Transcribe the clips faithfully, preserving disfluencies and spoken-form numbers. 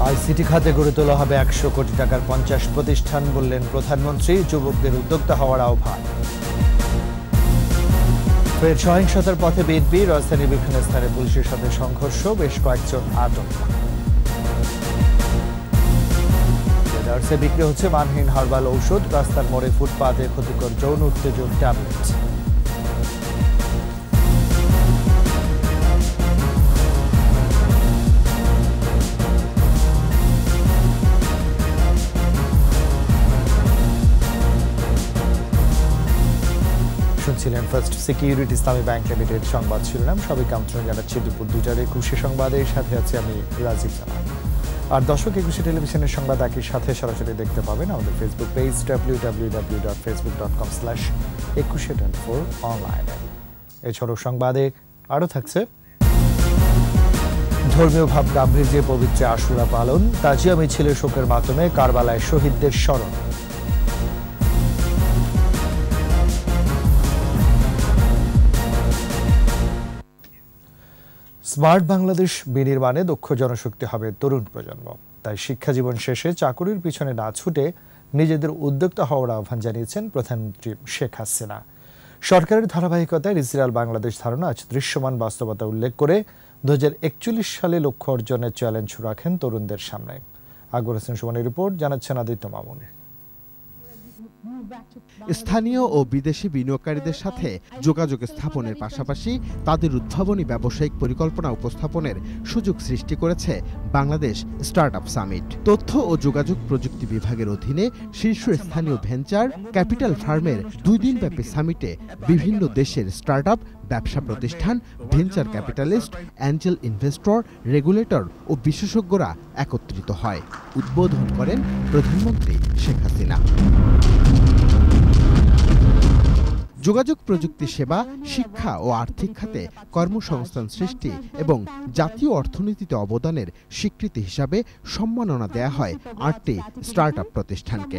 ICT খাতে গড়ে তোলা হবে একশো কোটি টাকার পঞ্চাশ প্রতিষ্ঠান বললেন প্রধানমন্ত্রী। যুবকদের উদ্যোক্তা হওয়ার আহ্বান। ফের সহিংসতার পথে বিএনপি, রাজধানীর বিভিন্ন স্থানে পুলিশের সাথে সংঘর্ষ, বেশ কয়েকজন আটক। ট্রেডার্সে বিক্রি হচ্ছে মানহীন হার্বাল ঔষধ, রাস্তার মোড়ে ফুটপাতে ক্ষতিকর যৌন উত্তেজক ট্যাবলেট। শুনছিলেন first security Islami bank limited সংবাদ শিরোনাম। সবাইকে আমন্ত্রণ জানাচ্ছি দুপুর দুইটার একুশে সংবাদের সাথে আছে আমি রাজীব জামান। আর দর্শক, একুশে টেলিভিশনের সংবাদ একই সাথে সরাসরি দেখতে পাবেন আমাদের Facebook page W W W dot Facebook dot com slash Ekushey twenty four অনলাইনে। এছাড়াও সংবাদে আরও থাকছে ধর্মীয় ভাব গাম্ভীর্যে পবিত্র আশুরা পালন, তাজিয়া মিছিলের শোকের মাধ্যমে কারবালায় শহীদদের স্মরণ। স্মার্ট বাংলাদেশ বিনির্মাণে দক্ষ জনশক্তি হবে তরুণ প্রজন্ম। তাই শিক্ষা জীবন শেষে চাকুরির পিছনে না ছুটে নিজেদের উদ্যোক্তা হওয়ার আহ্বান জানিয়েছেন প্রধানমন্ত্রী শেখ হাসিনা। সরকারের ধারাবাহিকতায় ডিজিটাল বাংলাদেশ ধারণা আজ দৃশ্যমান বাস্তবতা উল্লেখ করে দু হাজার একচল্লিশ সালে লক্ষ্য অর্জনের চ্যালেঞ্জ রাখেন তরুণদের সামনে। আকবর হোসেন সুমনের রিপোর্ট, জানাচ্ছেন আদিত্য মামুন। স্থানীয় ও বিদেশি বিনিয়োগকারীদের সাথে যোগাযোগ স্থাপনের পাশাপাশি তাদের উদ্ভাবনী ব্যবসায়িক পরিকল্পনা উপস্থাপনের সুযোগ সৃষ্টি করেছে বাংলাদেশ স্টার্টআপ সামিট। তথ্য ও যোগাযোগ প্রযুক্তি বিভাগের অধীনে শীর্ষস্থানীয় ভেঞ্চার ক্যাপিটাল ফার্মের দুই দিনব্যাপী সামিটে বিভিন্ন দেশের স্টার্টআপ, ব্যবসা প্রতিষ্ঠান, venture capitalist, angel investor, regulator ও বিশেষজ্ঞরা একত্রিত হয়। উদ্বোধন করেন প্রধানমন্ত্রী শেখ হাসিনা। যোগাযোগ প্রযুক্তি সেবা, শিক্ষা ও আর্থিক খাতে কর্মসংস্থান সৃষ্টি এবং জাতীয় অর্থনীতিতে অবদানের স্বীকৃতি হিসাবে সম্মাননা দেয়া হয় আটটি স্টার্টআপ প্রতিষ্ঠানকে।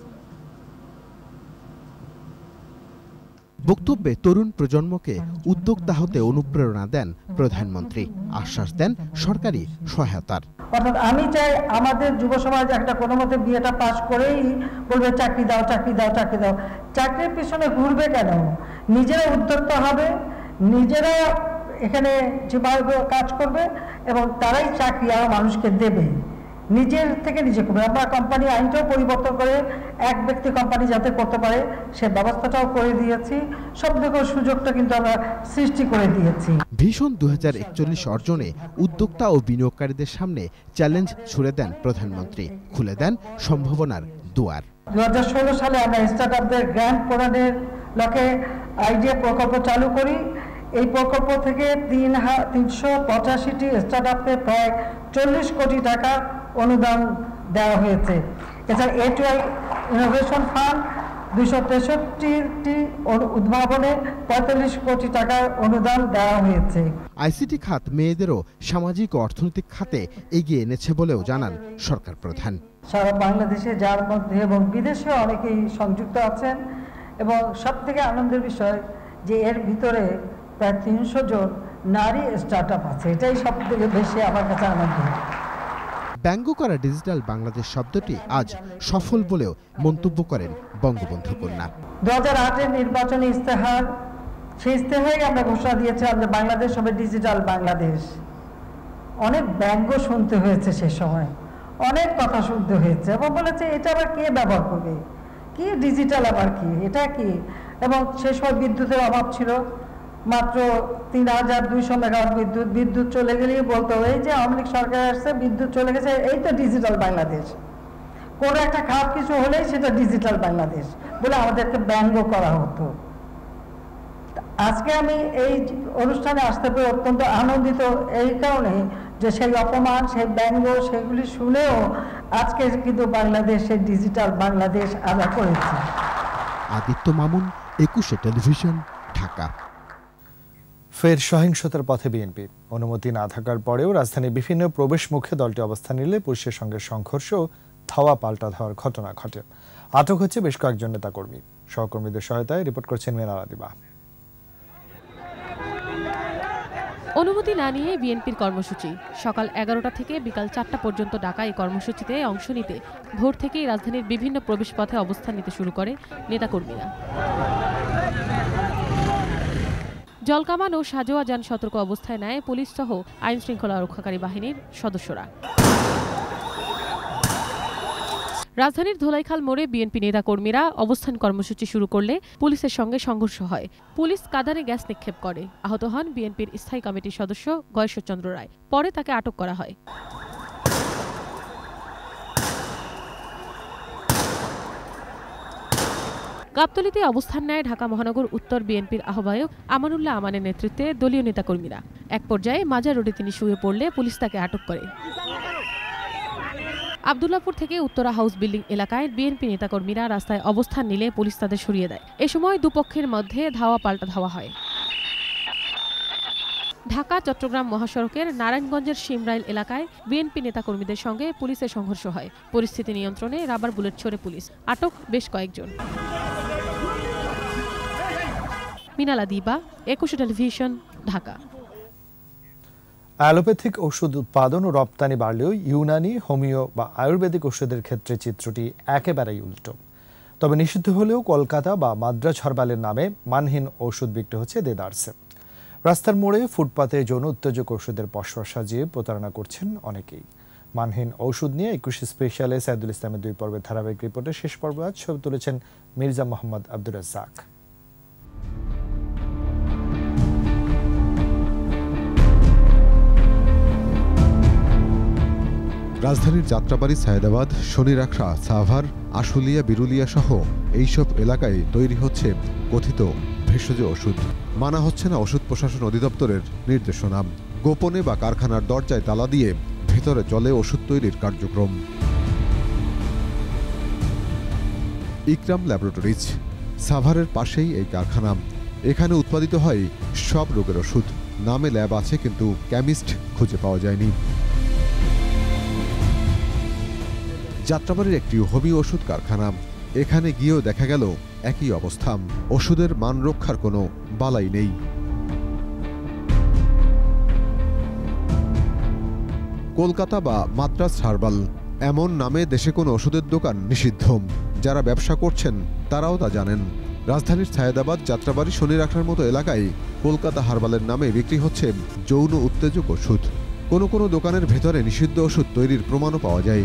বক্তব্যে তরুণ প্রজন্মকে উদ্যোক্তা হতে অনুপ্রেরণা দেন প্রধানমন্ত্রী। আশ্বাস দেন সরকারি সহায়তার। অর্থাৎ আমি চাই আমাদের যুব সমাজ একটা কোনো মতে বিয়েটা পাশ করেই বলবে চাকরি দাও, চাকরি দাও, চাকরি দাও। চাকরির পিছনে ঘুরবে কেন? নিজেরা উদ্যোক্তা হবে, নিজেরা এখানে যেভাবে কাজ করবে এবং তারাই চাকরি আরো মানুষকে দেবে। নিজের থেকে নিজে করবে। আমরা কোম্পানি আইনটাও পরিবর্তন করে এক ব্যক্তি কোম্পানি যাতে করতে পারে সে ব্যবস্থাটাও করে দিয়েছি। সব দিকের সুযোগটা কিন্তু আমরা সৃষ্টি করে দিয়েছি। ভীষণ দু হাজার একচল্লিশ অর্জনে উদ্যোক্তা ও বিনিয়োগকারীদের সামনে চ্যালেঞ্জ ছুড়ে দেন প্রধানমন্ত্রী, খুলে দেন সম্ভাবনার দুয়ার। দু হাজার ষোলো সালে আমরা স্টার্টআপদের গ্র্যান্ট প্রদানের লক্ষ্যে আইডিয়া প্রকল্প চালু করি। এই প্রকল্প থেকে তিন তিনশো পঁচাশিটি স্টার্টআপকে প্রায় চল্লিশ কোটি টাকা অনুদান দেওয়া হয়েছে। এছাড়া এটিআই ইনোভেশন ফান্ড দুইশো তেষট্টিটি উদ্ভাবনে পঁয়তাল্লিশ কোটি টাকার অনুদান দেওয়া হয়েছে। আইসিটি খাত মেয়েদেরও সামাজিক ও অর্থনৈতিক খাতে এগিয়ে এনেছে বলেও জানান সরকার প্রধান। সারা বাংলাদেশে যার মধ্যে এবং বিদেশে অনেকেই সংযুক্ত আছেন এবং সব থেকে আনন্দের বিষয় যে এর ভিতরে প্রায় তিনশো জন নারী স্টার্টআপ আছে। এটাই সব থেকে বেশি আমার কাছে আনন্দ। ব্যঙ্গ করা ডিজিটাল বাংলাদেশ শব্দটি আজ সফল বলেও মন্তব্য করেন বঙ্গবন্ধু কন্যা। দু হাজার আটের নির্বাচনী ইস্তেহার, সেই ইস্তেহারে আমরা ঘোষণা দিয়েছিলাম যে বাংলাদেশ হবে ডিজিটাল বাংলাদেশ। অনেক ব্যঙ্গ শুনতে হয়েছে সে সময়, অনেক কথা শুনতে হয়েছে এবং বলেছে এটা আবার কে ব্যবহার করবে, কি ডিজিটাল আবার কি, এটা কি। এবং সে সময় বিদ্যুতের অভাব ছিল, মাত্র তিন হাজার দুইশো মেগাওয়াট বিদ্যুৎ বিদ্যুৎ চলে গেলেই বলতো এই যে আওয়ামী লীগ সরকার আসছে, বিদ্যুৎ চলে গেছে, এই তো ডিজিটাল বাংলাদেশ। কোনো একটা খারাপ কিছু হলেই সেটা ডিজিটাল বাংলাদেশ বলে আমাদেরকে ব্যঙ্গ করা হতো। আজকে আমি এই অনুষ্ঠানে আসতে পেরে অত্যন্ত আনন্দিত এই কারণে যে সেই অপমান, সেই ব্যঙ্গ, সেগুলি শুনেও আজকে কিন্তু বাংলাদেশের ডিজিটাল বাংলাদেশ আমরা করেছি। আদিত্য মামুন, একুশে টেলিভিশন, ঢাকা। ফের সহিংসতার পথে বিএনপি। অনুমতি না থাকার পরেও রাজধানীর বিভিন্ন প্রবেশ মুখে দলটি অবস্থান নিলে পুলিশের সঙ্গে সংঘর্ষ, ধাওয়া পাল্টা ধাওয়ার ঘটনা ঘটে। আটক হচ্ছে বেশ কয়েকজন নেতাকর্মী। সহকর্মীদের সহায়তায় রিপোর্ট করছেন মেনারা দিবা। অনুমতি না নিয়ে বিএনপির কর্মসূচি। সকাল এগারোটা থেকে বিকাল চারটা পর্যন্ত ডাকা এই কর্মসূচিতে অংশ নিতে ভোর থেকেই রাজধানীর বিভিন্ন প্রবেশপথে অবস্থান নিতে শুরু করে নেতাকর্মীরা। জলকামান ও সাজোয়া যান সতর্ক অবস্থায় নেয় পুলিশ সহ আইন শৃঙ্খলা রক্ষাকারী বাহিনীর সদস্যরা। রাজধানীর ধোলাইখাল মোড়ে বিএনপি নেতাকর্মীরা অবস্থান কর্মসূচি শুরু করলে পুলিশের সঙ্গে সংঘর্ষ হয়। পুলিশ কাঁদানে গ্যাস নিক্ষেপ করে। আহত হন বিএনপির স্থায়ী কমিটির সদস্য গয়েশ্বরচন্দ্র রায়। পরে তাকে আটক করা হয়। গাবতলীতে অবস্থান নেয় ঢাকা মহানগর উত্তর বিএনপির আহ্বায়ক আমানুল্লাহ আমানের নেতৃত্বে দলীয় নেতাকর্মীরা। এক পর্যায়ে মাজার রোডে তিনি শুয়ে পড়লে পুলিশ তাকে আটক করে। আব্দুল্লাহপুর থেকে উত্তরা হাউস বিল্ডিং এলাকায় বিএনপি নেতাকর্মীরা রাস্তায় অবস্থান নিলে পুলিশ তাদের সরিয়ে দেয়। এ সময় দুপক্ষের মধ্যে ধাওয়া পাল্টা ধাওয়া হয়। ঢাকা চট্টগ্রাম মহাসড়কের নারায়ণগঞ্জের শিমরাইল এলাকায় বিএনপি নেতাকর্মীদের সঙ্গে পুলিশের সংঘর্ষ হয়। পরিস্থিতি নিয়ন্ত্রণে রাবার বুলেট ছোড়ে পুলিশ। আটক বেশ কয়েকজন। মিনালা দিবা, একুশে টেলিভিশন, ঢাকা। অ্যালোপ্যাথিক ওষুধ উৎপাদন ও রপ্তানি বাড়লেও ইউনানি, হোমিও বা আয়ুর্বেদিক ওষুধের ক্ষেত্রে চিত্রটি একেবারেই উল্টো। তবে নিষিদ্ধ হলেও কলকাতা বা মাদ্রাজ হার্বালের নামে মানহীন ওষুধ বিক্রি হচ্ছে দেদারসে। রাস্তার মোড়ে ফুটপাতে যৌন উত্তেজক ওষুধের পসরা সাজিয়ে প্রতারণা করছেন অনেকেই। মানহীন ওষুধ নিয়ে একুশে স্পেশালে সাইদুল ইসলামের দুই পর্বের ধারাবাহিক রিপোর্টের শেষ পর্ব আজ ছবি তুলেছেন মির্জা মোহাম্মদ আব্দুর রাজ্জাক। রাজধানীর যাত্রাবাড়ি, সায়েদাবাদ, শনিরাখড়া, সাভার, আশুলিয়া, বিরুলিয়া সহ এইসব এলাকায় তৈরি হচ্ছে কথিত ভেষজ ওষুধ। মানা হচ্ছে না ওষুধ প্রশাসন অধিদপ্তরের নির্দেশনা। গোপনে বা কারখানার দরজায় তালা দিয়ে ভেতরে চলে ওষুধ তৈরির কার্যক্রম। ইকরাম ল্যাবরেটরিজ, সাভারের পাশেই এই কারখানা। এখানে উৎপাদিত হয় সব রোগের ওষুধ। নামে ল্যাব আছে, কিন্তু কেমিস্ট খুঁজে পাওয়া যায়নি। যাত্রাবাড়ির একটি হোমিও ওষুধ কারখানা। এখানে গিয়েও দেখা গেল একই অবস্থা। ওষুধের মান রক্ষার কোনো বালাই নেই। কলকাতা বা মাদ্রাজ হার্বাল এমন নামে দেশে কোনো ওষুধের দোকান নিষিদ্ধ। যারা ব্যবসা করছেন তারাও তা জানেন। রাজধানীর সায়েদাবাদ, যাত্রাবাড়ি, শনিরাখড়ার মতো এলাকায় কলকাতা হার্বালের নামে বিক্রি হচ্ছে যৌন উত্তেজক ওষুধ। কোনো কোনো দোকানের ভেতরে নিষিদ্ধ ওষুধ তৈরির প্রমাণও পাওয়া যায়।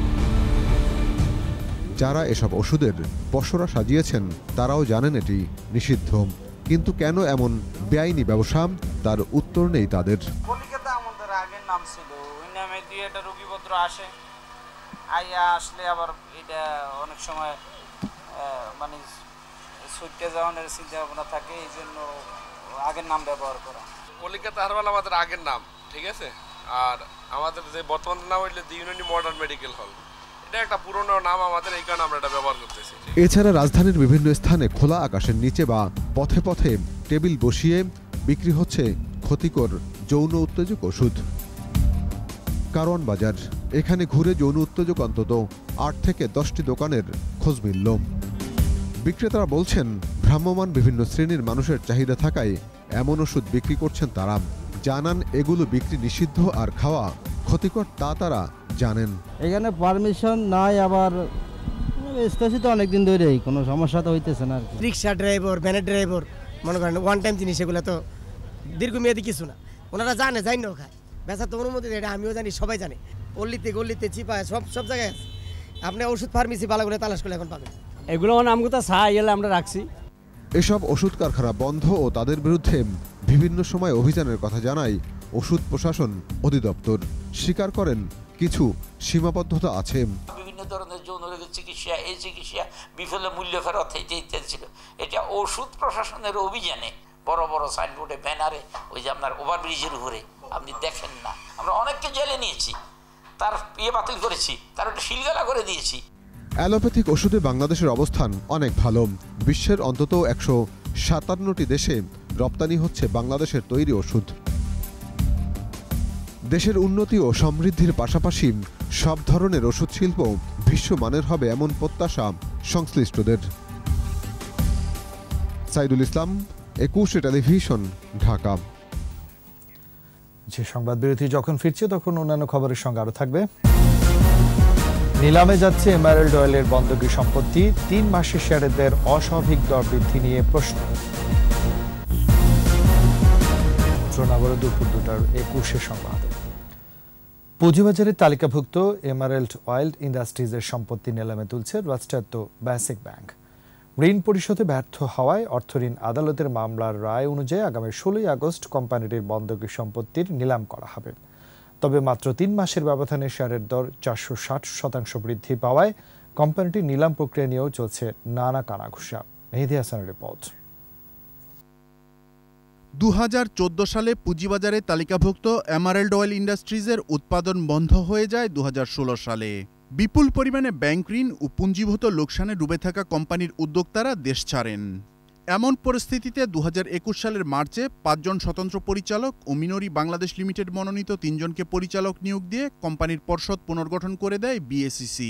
যারা এসব ওষুধের পসরা সাজিয়েছেন তারাও জানেন এটি নিষিদ্ধ, কিন্তু কেন এমন বেআইনি ব্যবসা তার উত্তর নেই তাদের। কলিকাতা আমাদের আগের নাম ছিল, ওই নামে দিয়ে একটা রোগীপত্র আসে, আইয়া আসলে আবার এটা অনেক সময় মানে ছুটে যাওয়ার চিন্তা ভাবনা থাকে, এই জন্য আগের নাম ব্যবহার করা। কলিকাতা হারবাল আমাদের আগের নাম, ঠিক আছে। আর আমাদের যে বর্তমান নাম হইলে দি ইউনানি মডার্ন মেডিকেল হল, এটা একটা পুরনো নাম আমাদের, এই কারণে আমরা এটা ব্যবহার করতেছি। এছাড়া রাজধানীর বিভিন্ন স্থানে খোলা আকাশের নিচে বা পথে পথে টেবিল বসিয়ে বিক্রি হচ্ছে ক্ষতিকর যৌন উত্তেজক ওষুধ। কারওয়ান বাজার, এখানে ঘুরে যৌন উত্তেজক অন্তত আট থেকে দশটি দোকানের খোঁজ মিলল। বিক্রেতারা বলছেন ভ্রাম্যমাণ বিভিন্ন শ্রেণীর মানুষের চাহিদা থাকায় এমন ওষুধ বিক্রি করছেন তারা। জানান এগুলো বিক্রি নিষিদ্ধ আর খাওয়া ক্ষতিকর তা তারা জানেন। এখানে পারমিশন নাই, আবার স্টেশন তো অনেকদিন ধরেই কোনো সমস্যা তো হইতেছে না। রিক্সা ড্রাইভার, ভ্যানের ড্রাইভার, মনে করেন ওয়ান টাইম জিনিস, এগুলো তো দীর্ঘমেয়াদী কিছু না। ওনারা জানে, জানি না খায়, বেচা তো অনুমতি দেয়, এটা আমিও জানি, সবাই জানে। অল্লিতে গল্লিতে চিপায় সব সব জায়গায় আছে। আপনি ওষুধ ফার্মেসি ভালোগুলো তালাশ করলে এখন পাবেন। এগুলো নামগুলো তো ছাই এলে আমরা রাখছি। এসব ওষুধ কারখানা বন্ধ ও তাদের বিরুদ্ধে বিভিন্ন সময় অভিযানের কথা জানায় ওষুধ প্রশাসন অধিদপ্তর। স্বীকার করেন কিছু সীমাবদ্ধতা আছে। বিভিন্ন ধরনের যৌন রোগের চিকিৎসা, এই চিকিৎসা বিফলে মূল্য ফেরত ইত্যাদি ছিল। এটা ওষুধ প্রশাসনের অভিযানে বড় বড় সাইনবোর্ডে, ব্যানারে, ওই যে আপনার ওভারব্রিজের উপরে আপনি দেখেন না, আমরা অনেককে জেলে নিয়েছি, তার ইয়ে বাতিল করেছি, তার একটা শিলগালা করে দিয়েছি। অ্যালোপ্যাথিক ওষুধে বাংলাদেশের অবস্থান অনেক ভালো। বিশ্বের অন্তত একশো সাতান্নটি দেশে রপ্তানি হচ্ছে বাংলাদেশের তৈরি ওষুধ। দেশের উন্নতি ও সমৃদ্ধির পাশাপাশি সব ধরনের ওষুধ শিল্প বিশ্বমানের হবে এমন প্রত্যাশা সংশ্লিষ্টদের। সাইদুল ইসলাম, একুশে টেলিভিশন, ঢাকা। যে সংবাদ বিরতি যখন ফিরছে তখন অন্যান্য খবরের সঙ্গে আরো থাকবে। নিলামে যাচ্ছে এমারেল্ড অয়েলের বন্ধকি সম্পত্তি, তিন মাসের শেয়ারদের অস্বাভাবিক দর বৃদ্ধি নিয়ে প্রশ্ন। দুপুর দুটার একুশে সংবাদ। পুঁজিবাজারে তালিকাভুক্ত এমারেল্ড অয়েল ইন্ডাস্ট্রিজের সম্পত্তি নিলামে তুলছে রাষ্ট্রায়ত্ত বেসিক ব্যাংক। ঋণ পরিশোধে ব্যর্থ হওয়ায় অর্থঋণ আদালতের মামলার রায় অনুযায়ী আগামী ষোলোই আগস্ট কোম্পানিটির বন্ধকি সম্পত্তির নিলাম করা হবে। তবে মাত্র তিন মাসের ব্যবধানে শেয়ারের দর চারশো ষাট শতাংশ বৃদ্ধি পাওয়ায় কোম্পানিটির নিলাম প্রক্রিয়া নিয়েও চলছে নানা কানাঘুষা। মেহেদী হাসানের রিপোর্ট। দু হাজার চোদ্দ সালে পুঁজিবাজারে তালিকাভুক্ত এমারেল্ড অয়েল ইন্ডাস্ট্রিজের উৎপাদন বন্ধ হয়ে যায় দু হাজার ষোলো সালে। বিপুল পরিমাণে ব্যাংক ঋণ ও পুঞ্জীভূত লোকসানে ডুবে থাকা কোম্পানির উদ্যোক্তারা দেশ ছাড়েন। এমন পরিস্থিতিতে দু হাজার একুশ সালের মার্চে পাঁচজন স্বতন্ত্র পরিচালক ও মিনরি বাংলাদেশ লিমিটেড মনোনীত তিনজনকে পরিচালক নিয়োগ দিয়ে কোম্পানির পর্ষদ পুনর্গঠন করে দেয় বিএসইসি।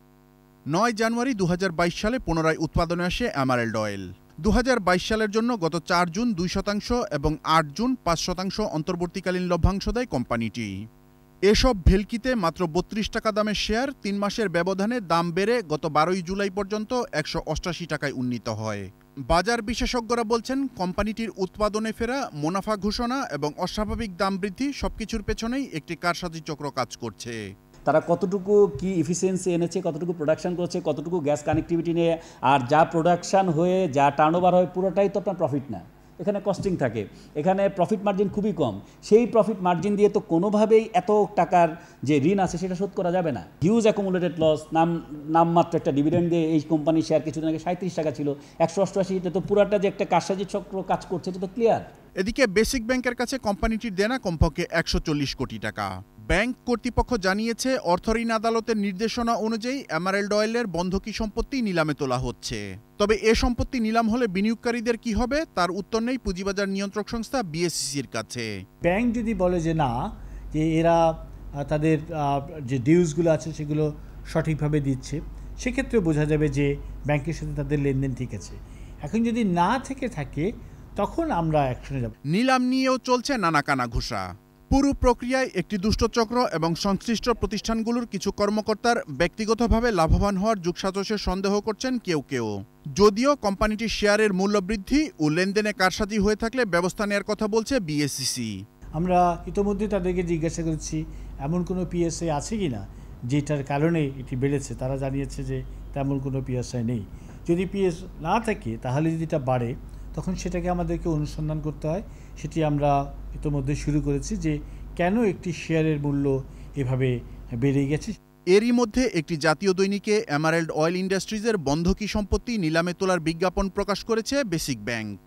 নয় জানুয়ারি দু হাজার বাইশ সালে পুনরায় উৎপাদনে আসে এমারেল্ড অয়েল। দু হাজার বাইশ সালের জন্য গত চার জুন দুই শতাংশ এবং আট জুন পাঁচ শতাংশ অন্তর্বর্তীকালীন লভ্যাংশ দেয় কোম্পানিটি। এসব ভেলকিতে মাত্র বত্রিশ টাকা দামের শেয়ার তিন মাসের ব্যবধানে দাম বেড়ে গত বারোই জুলাই পর্যন্ত একশো অষ্টাশি টাকায় উন্নীত হয়। বাজার বিশেষজ্ঞরা বলছেন কোম্পানিটির উৎপাদনে ফেরা, মুনাফা ঘোষণা এবং অস্বাভাবিক দাম বৃদ্ধি সবকিছুর পেছনেই একটি কারসাজি চক্র কাজ করছে। তারা কতটুকু কি এফিসিয়েন্সি এনেছে, কতটুকু প্রোডাকশন করছে, কতটুকু গ্যাস কানেক্টিভিটি নিয়ে, আর যা প্রোডাকশান হয়ে যা টার্নওভার হয় পুরোটাই তো আপনার প্রফিট না, এখানে কস্টিং থাকে, এখানে প্রফিট মার্জিন খুবই কম। সেই প্রফিট মার্জিন দিয়ে তো কোনোভাবেই এত টাকার যে ঋণ আছে সেটা শোধ করা যাবে না। হিউজ অ্যাকুমুলেটেড লস, নাম নামমাত্র একটা ডিভিডেন্ড দিয়ে এই কোম্পানির শেয়ার কিছুদিন আগে সাঁত্রিশ টাকা ছিল, একশো অষ্টআশি, এটা তো পুরাটা যে একটা কারসাজি চক্র কাজ করছে এটা তো ক্লিয়ার। এদিকে বেসিক ব্যাংকের কাছে কোম্পানিটির দেনা কমপক্ষে একশো চল্লিশ কোটি টাকা। ব্যাংক কর্তৃপক্ষ জানিয়েছে অর্থঋণ আদালতের নির্দেশনা অনুযায়ী এমারেল্ড অয়েলের বন্ধকি সম্পত্তি নিলামে তোলা হচ্ছে। তবে এ সম্পত্তি নিলাম হলে বিনিয়োগকারীদের কি হবে তার উত্তর নেই পুঁজিবাজার নিয়ন্ত্রক সংস্থা বিএসইসির কাছে। ব্যাংক যদি বলে যে না, যে এরা তাদের যে ডিউজগুলো আছে সেগুলো সঠিকভাবে দিচ্ছে, সেক্ষেত্রে বোঝা যাবে যে ব্যাংকের সাথে তাদের লেনদেন ঠিক আছে। এখন যদি না থেকে থাকে তখন আমরা অ্যাকশনে যাব। নিলাম নিয়েও চলছে নানা কানাঘুষা। পুরো প্রক্রিয়ায় একটি দুষ্টচক্র এবং সংশ্লিষ্ট প্রতিষ্ঠানগুলোর কিছু কর্মকর্তার ব্যক্তিগতভাবে লাভবান হওয়ার যোগসাজশের সন্দেহ করছেন কেউ কেউ। যদিও কোম্পানিটির শেয়ারের মূল্য বৃদ্ধি ও লেনদেনে কারসাজি হয়ে থাকলে ব্যবস্থা নেওয়ার কথা বলছে বিএসইসি। আমরা ইতোমধ্যে তাদেরকে জিজ্ঞাসা করেছি এমন কোনো পিএসআই আছে কি না যেটার কারণে এটি বেড়েছে। তারা জানিয়েছে যে তেমন কোনো পিএসআই নেই। যদি পিএস না থাকে তাহলে যদি এটা বাড়ে তখন সেটাকে আমাদেরকে অনুসন্ধান করতে হয়। সেটি আমরা ইতোমধ্যে শুরু করেছি যে কেন একটি শেয়ারের মূল্য এভাবে বেড়ে গেছে। এরই মধ্যে একটি জাতীয় দৈনিকে এমারেল্ড অয়েল ইন্ডাস্ট্রিজের বন্ধকি সম্পত্তি নিলামে তোলার বিজ্ঞাপন প্রকাশ করেছে বেসিক ব্যাংক।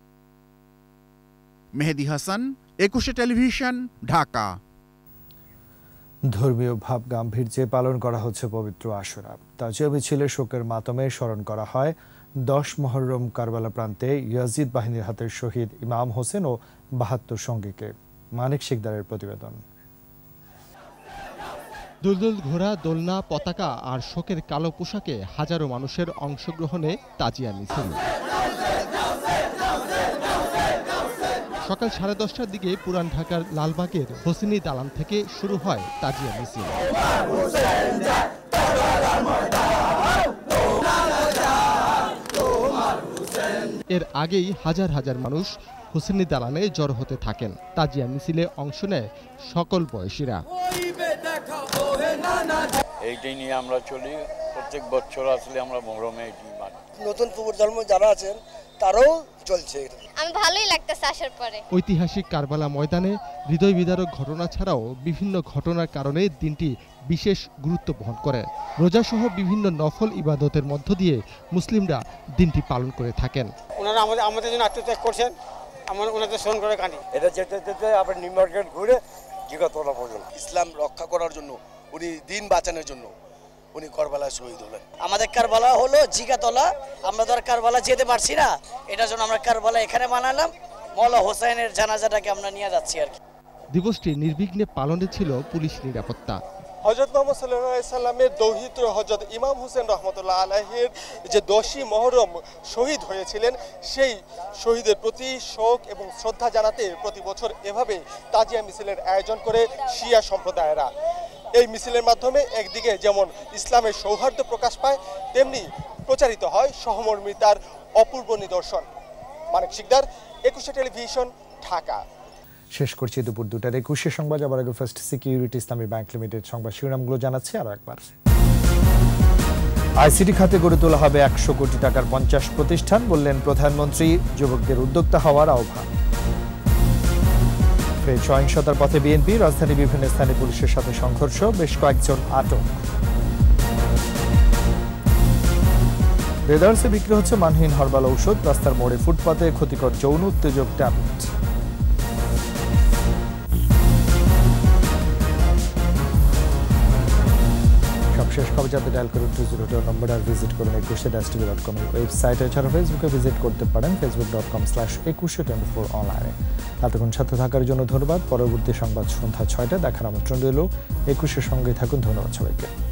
মেহেদী হাসান, একুশে টেলিভিশন, ঢাকা। ধর্মীয় ভাব গাম্ভীর্যে পালন করা হচ্ছে পবিত্র আশুরা। তাজিয়া মিছিলে শোকের মাতমে স্মরণ করা হয় দশ মহররম কারবালা প্রান্তে ইয়াজিদ বাহিনীর হাতের শহীদ ইমাম হোসেন ও বাহাত্তর সঙ্গীকে। মানিক শিকদারের প্রতিবেদন। দুলদুল ঘোড়া, দোলনা, পতাকা আর শোকের কালো পোশাকে হাজারো মানুষের অংশগ্রহণে তাজিয়া মিছিল। সকাল সাড়ে দশটার দিকে পুরান ঢাকার লালবাগের হোসেনি দালান থেকে শুরু হয় তাজিয়া মিছিল। এর আগেই হাজার হাজার মানুষ হোসেনি দালানে জড়ো হতে থাকেন। তাজিয়া মিছিলে অংশ নেয় সকল বয়সীরা। এইটাই নিয়ে আমরা চলি প্রত্যেক বছর। আসলে আমরা মহরমে এইটি মানি। নতুন প্রজন্ম যারা আছেন তারাও চলছে। আমি ভালোই লাগতেছে আসার পরে। ঐতিহাসিক কারবালা ময়দানে হৃদয় বিদারক ঘটনা ছাড়াও বিভিন্ন ঘটনার কারণে দিনটি বিশেষ গুরুত্ব বহন করে। রোজাসহ বিভিন্ন নফল ইবাদতের মধ্য দিয়ে মুসলিমরা দিনটি পালন করে থাকেন। ওনারা আমাদের আমাদের জন্য আত্মত্যাগ করছেন, আমরা ওনাদের স্মরণ করে কাঁদি। এটা যেতে যেতে আবার নিউ মার্কেট ঘুরে জিগাতলা পর্যন্ত ইসলাম রক্ষা করার জন্য, উনি দিন বাঁচানোর জন্য উনি কারবালায় শহীদ হলেন। আমাদের কারবালা হলো জিগাতলা। আমরা তো আর কারবালা যেতে পারছি না, এটার জন্য আমরা কারবালা এখানে বানালাম। মওলা হোসেনের জানাজাটাকে আমরা নিয়ে যাচ্ছি আর কি। দিবসটি নির্বিঘ্নে পালনে ছিল পুলিশ নিরাপত্তা। হযরত মুহাম্মদ সাল্লাল্লাহু আলাইহি সাল্লামের দৌহিত্র হযরত ইমাম হোসেন রহমতুল্লাহ আলাইহির যে দশই মুহররম শহীদ হয়েছিলেন, সেই শহীদের প্রতি শোক এবং শ্রদ্ধা জানাতে প্রতি বছর এভাবে তাজিয়া মিছিলের আয়োজন করে শিয়া সম্প্রদায়েরা। এই মিছিলের মাধ্যমে একদিকে যেমন ইসলামের সৌহার্দ্য প্রকাশ পায়, তেমনি প্রচারিত হয় সহমর্মিতার অপূর্ব নিদর্শন। মানিক শিকদার, একুশে টেলিভিশন, ঢাকা। শেষ করছি দুপুর দুটার একুশে সংবাদ। আবার আগে first security Islami bank limited সংবাদ শিরোনামগুলো জানাচ্ছি আরও একবার। আইসিটি খাতে গড়ে তোলা হবে একশো কোটি টাকার পঞ্চাশ প্রতিষ্ঠান, বললেন প্রধানমন্ত্রী। যুবকদের উদ্যোক্তা হওয়ার আহ্বান। ফের সহিংসতার পথে বিএনপি, রাজধানী বিভিন্ন স্থানে পুলিশের সাথে সংঘর্ষ, বেশ কয়েকজন আটক। রেদার্সে বিক্রি হচ্ছে মানহীন হরবাল ঔষধ, রাস্তার মোড়ে ফুটপাতে ক্ষতিকর যৌন উত্তেজক ট্যাবলেট। সবশেষ খবর জানতে ডায়াল করুন টু জিরো টু নম্বর আর ভিজিট করুন Ekushey dash TV dot com এর ওয়েবসাইটে। এছাড়া ফেসবুকে ভিজিট করতে পারেন Facebook dot com slash Ekushey twenty four অনলাইনে। এতক্ষণ সাথে থাকার জন্য ধন্যবাদ। পরবর্তী সংবাদ সন্ধ্যা ছয়টায় দেখার আমন্ত্রণ রইল। একুশের সঙ্গে থাকুন। ধন্যবাদ সবাইকে।